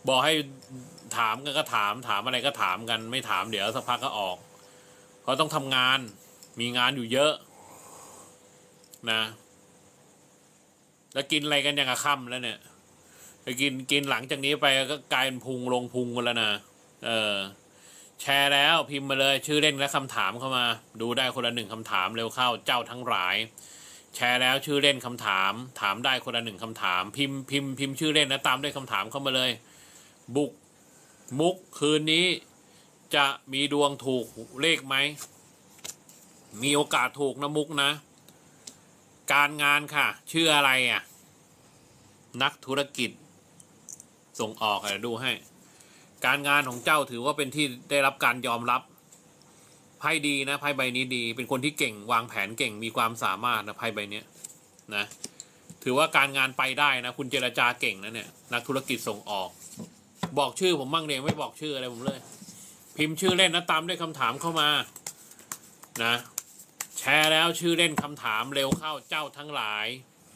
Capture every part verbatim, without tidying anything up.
บอกให้ถามกันก็ถามถามอะไรก็ถามกันไม่ถามเดี๋ยวสักพักก็ออกเพราะต้องทำงานมีงานอยู่เยอะนะแล้วกินอะไรกันอย่างกะค่ำแล้วเนี่ยไปกินกินหลังจากนี้ไปก็กลายเป็นพุงลงพุงกันแล้วนะเออแชร์แล้วพิมพ์มาเลยชื่อเล่นและคำถามเข้ามาดูได้คนละหนึ่งคำถามเร็วเข้าเจ้าทั้งหลายแชร์แล้วชื่อเล่นคำถามถามได้คนละหนึ่งคำถามพิมพ์พิมพ์พิมพ์ชื่อเล่นนะตามด้วยคำถามเข้ามาเลยบุกมุกคืนนี้จะมีดวงถูกเลขไหมมีโอกาสถูกนะมุกนะการงานค่ะชื่ออะไรอ่ะนักธุรกิจส่งออกอะไรดูให้การงานของเจ้าถือว่าเป็นที่ได้รับการยอมรับไพ่ดีนะไพ่ใบนี้ดีเป็นคนที่เก่งวางแผนเก่งมีความสามารถนะไพ่ใบนี้นะถือว่าการงานไปได้นะคุณเจรจาเก่งนะเนี่ยนักธุรกิจส่งออกบอกชื่อผมบ้างเดียไม่บอกชื่ออะไรผมเลยพิมพ์ชื่อเล่นนะตามด้วยคำถามเข้ามานะแชร์แล้วชื่อเล่นคำถามเร็วเข้าเจ้าทั้งหลาย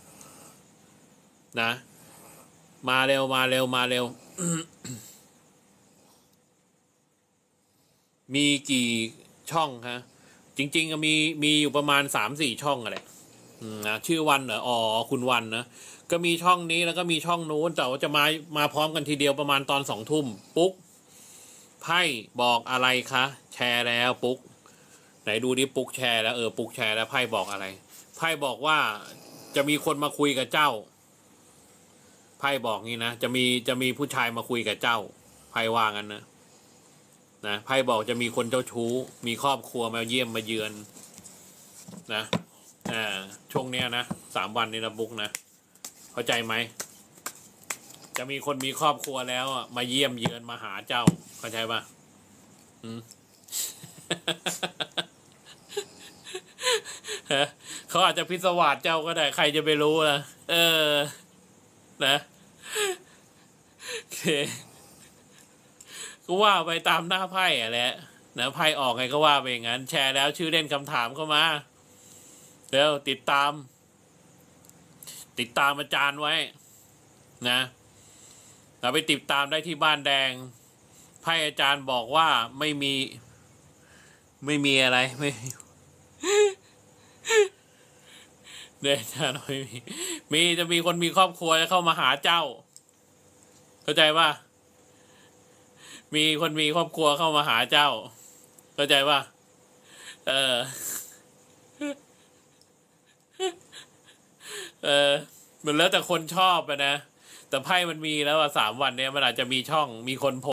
นะมาเร็วมาเร็วมาเร็ว มีกี่ช่องฮะจริงๆก็มีมีอยู่ประมาณสามสี่ช่องอะไรนะชื่อวันเหรออ๋อคุณวันนะก็มีช่องนี้แล้วก็มีช่องนู้นแต่ว่าจะมามาพร้อมกันทีเดียวประมาณตอนสองทุ่มปุ๊กไพ่บอกอะไรคะแชร์แล้วปุ๊กไหนดูดิปุ๊กแชร์แล้วเออปุ๊กแชร์แล้วไพ่บอกอะไรไพ่บอกว่าจะมีคนมาคุยกับเจ้าไพ่บอกงี้นะจะมีจะมีผู้ชายมาคุยกับเจ้าไพ่ว่างั้นนะนะไพ่บอกจะมีคนเจ้าชู้มีครอบครัวมาเยี่ยมมาเยือนนะอ่าช่วงเนี้ยนะสามวันนี้นะบุ๊กนะเข้าใจไหมจะมีคนมีครอบครัวแล้วมาเยี่ยมเยือนมาหาเจ้าเข้าใจปะอืม เขาอาจจะพิศวาสเจ้าก็ได้ใครจะไปรู้ล่ะเออนะโอเคก็ว่าไปตามหน้าไพ่อะแหละนะไพ่ออกไงก็ว่าไปอย่างนั้นแชร์แล้วชื่อเล่นคำถามเข้ามาแล้วติดตามติดตามอาจารย์ไว้นะเราไปติดตามได้ที่บ้านแดงไพ่อาจารย์บอกว่าไม่มีไม่มีอะไรไม่เนี่ยอาจารย์ไม่มีมีจะมีคนมีครอบครัวจะเข้ามาหาเจ้าเข้าใจป่ะมีคนมีครอบครัวเข้ามาหาเจ้าเข้าใจป่ะเออเออมันแล้วแต่คนชอบไปนะแต่ไพ่มันมีแล้วว่าสามวันเนี้ยมันอาจจะมีช่องมีคนโผล่